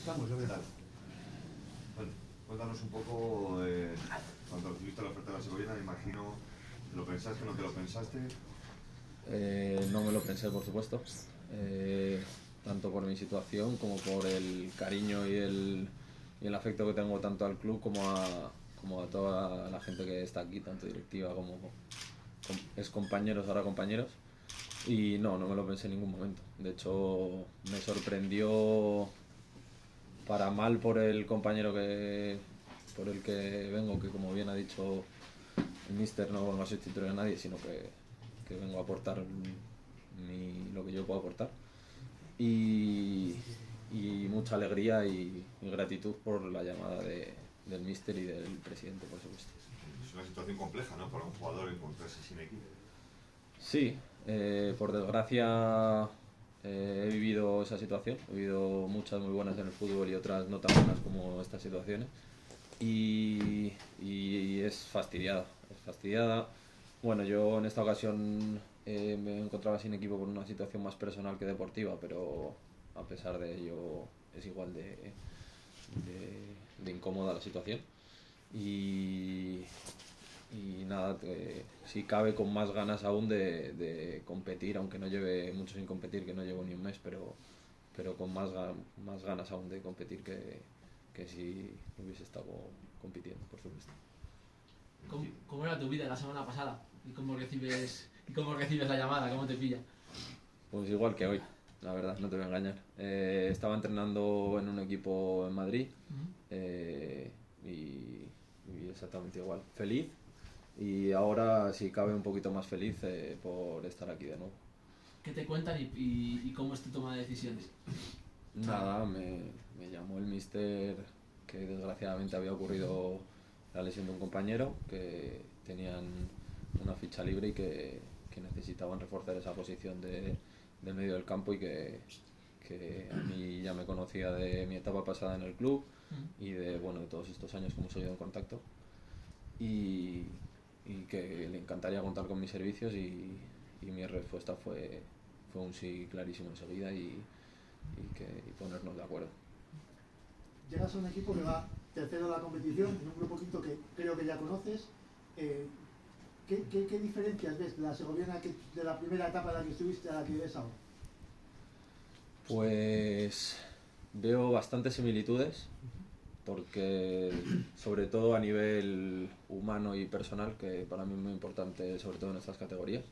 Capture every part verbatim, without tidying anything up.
Estamos, yo verdad. Bueno, cuéntanos un poco, eh, cuando recibiste la oferta de la Segoviana, me imagino, ¿te lo pensaste o no te lo pensaste? Eh, no me lo pensé, por supuesto, eh, tanto por mi situación como por el cariño y el, y el afecto que tengo tanto al club como a, como a toda la gente que está aquí, tanto directiva como ex compañeros, ahora compañeros. Y no, no me lo pensé en ningún momento. De hecho, me sorprendió para mal por el compañero que, por el que vengo, que como bien ha dicho el míster, no vengo a sustituir a nadie, sino que, que vengo a aportar mi, lo que yo puedo aportar. Y, y mucha alegría y, y gratitud por la llamada de, del míster y del presidente, por supuesto. Es una situación compleja, ¿no?, para un jugador encontrarse sin equipo. Sí, eh, por desgracia eh, he vivido esa situación, he vivido muchas muy buenas en el fútbol y otras no tan buenas como estas situaciones, y, y es fastidiada, es fastidiada. Bueno, yo en esta ocasión eh, me encontraba sin equipo por una situación más personal que deportiva, pero a pesar de ello es igual de, de, de incómoda la situación. Y, y nada, te, si cabe con más ganas aún de, de competir, aunque no lleve mucho sin competir, que no llevo ni un mes, pero, pero con más, más ganas aún de competir que, que si hubiese estado compitiendo, por supuesto. ¿Cómo, ¿Cómo era tu vida la semana pasada? ¿Y cómo recibes, y cómo recibes la llamada? ¿Cómo te pilla? Pues igual que hoy, la verdad, no te voy a engañar. Eh, estaba entrenando en un equipo en Madrid, uh-huh. eh, y, y exactamente igual. Feliz, y ahora si cabe un poquito más feliz eh, por estar aquí de nuevo. ¿Qué te cuentan y, y, y cómo es tu toma de decisiones? Nada, me, me llamó el míster, que desgraciadamente había ocurrido la lesión de un compañero, que tenían una ficha libre y que, que necesitaban reforzar esa posición de, del medio del campo, y que, que a mí ya me conocía de mi etapa pasada en el club y de, bueno, de todos estos años que hemos seguido en contacto, y, y que le encantaría contar con mis servicios, y, y mi respuesta fue, fue un sí clarísimo enseguida, y, y, que, y ponernos de acuerdo. Llegas a un equipo que va tercero de la competición, en un grupo quinto que creo que ya conoces. Eh, ¿qué, qué, ¿Qué diferencias ves de la segoviana, que, de la primera etapa en la que estuviste a la que ves ahora? Pues veo bastantes similitudes, porque sobre todo a nivel humano y personal, que para mí es muy importante, sobre todo en estas categorías,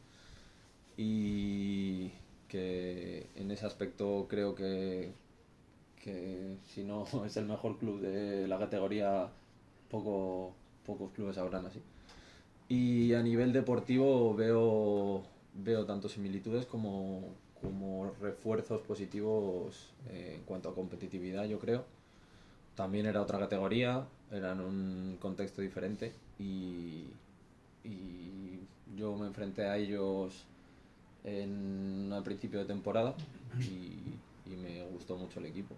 y que en ese aspecto creo que, que si no es el mejor club de la categoría, poco, pocos clubes habrán así. Y a nivel deportivo veo, veo tanto similitudes como, como refuerzos positivos eh, en cuanto a competitividad, yo creo. También era otra categoría, era en un contexto diferente, y, y yo me enfrenté a ellos en al principio de temporada y, y me gustó mucho el equipo.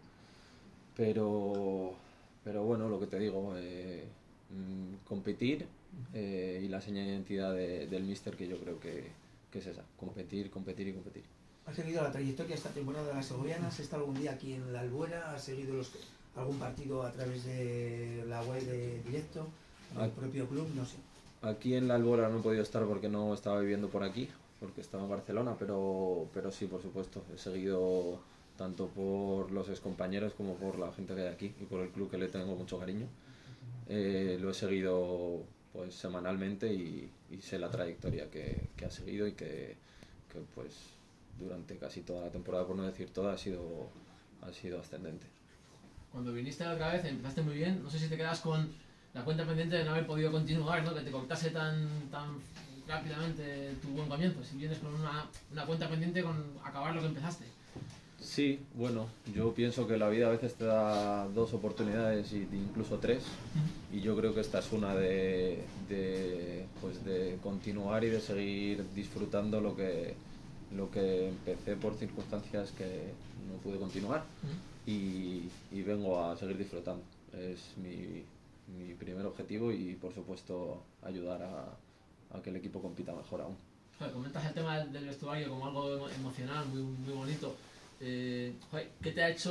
Pero, pero bueno, lo que te digo, eh, competir eh, y la señal de identidad de, del míster, que yo creo que, que es esa, competir, competir y competir. ¿Has seguido la trayectoria esta temporada de la segoviana? ¿Has estado algún día aquí en la Albuera? ¿Has seguido los, algún partido a través de la web de directo? ¿El propio club? No sé. Aquí en la Albuera no he podido estar porque no estaba viviendo por aquí, porque estaba en Barcelona, pero, pero sí, por supuesto, he seguido tanto por los excompañeros como por la gente que hay aquí y por el club, que le tengo mucho cariño. Eh, lo he seguido pues semanalmente, y, y sé la trayectoria que, que ha seguido, y que, que pues durante casi toda la temporada, por no decir toda, ha sido, ha sido ascendente. Cuando viniste la otra vez empezaste muy bien, no sé si te quedas con la cuenta pendiente de no haber podido continuar, ¿no? Que te cortase tan, tan rápidamente tu buen comienzo, si vienes con una, una cuenta pendiente con acabar lo que empezaste. Sí, bueno, yo pienso que la vida a veces te da dos oportunidades, y incluso tres, y yo creo que esta es una de, de, pues de continuar y de seguir disfrutando lo que, lo que empecé por circunstancias que no pude continuar, y, y vengo a seguir disfrutando. Es mi, mi primer objetivo, y por supuesto ayudar a, a que el equipo compita mejor aún. Joder, comentas el tema del vestuario como algo emocional, muy, muy bonito. Eh, joder, ¿qué te ha hecho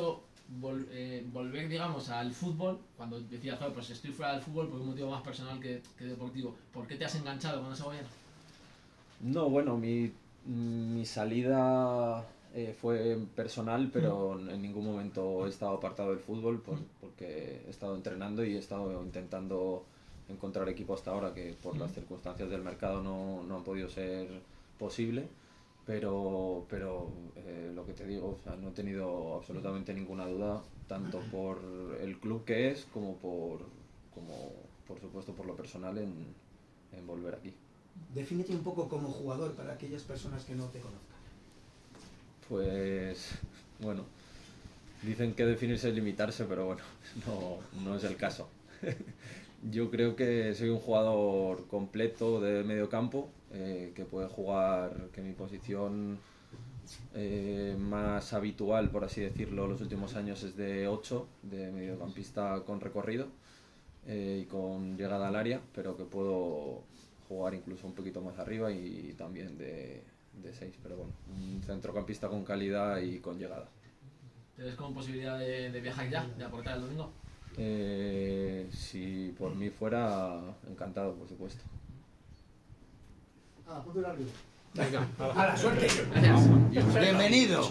vol- eh, volver, digamos, al fútbol, cuando decías, joder, pues estoy fuera del fútbol por un motivo más personal que, que deportivo. ¿Por qué te has enganchado con la Segoviana? No, bueno, mi, mi salida eh, fue personal, pero en ningún momento he estado apartado del fútbol por- porque he estado entrenando y he estado intentando encontrar equipo hasta ahora que por las circunstancias del mercado no, no han podido ser posible. Pero, pero eh, lo que te digo, o sea, no he tenido absolutamente ninguna duda, tanto por el club que es, como por, como, por supuesto por lo personal en, en volver aquí. Defínete un poco como jugador para aquellas personas que no te conozcan. Pues, bueno, dicen que definirse es limitarse, pero bueno, no, no es el caso. Yo creo que soy un jugador completo de medio campo, eh, que puede jugar, que mi posición eh, más habitual, por así decirlo, los últimos años es de ocho, de mediocampista con recorrido eh, y con llegada al área, pero que puedo jugar incluso un poquito más arriba y también de, de seis, pero bueno, un centrocampista con calidad y con llegada. ¿Te ves con posibilidad de, de viajar ya, de aportar el domingo? Eh, si por mí fuera, encantado, por supuesto. Ah, ponte el árbitro. Venga, ¡A la suerte! gracias. Bienvenido.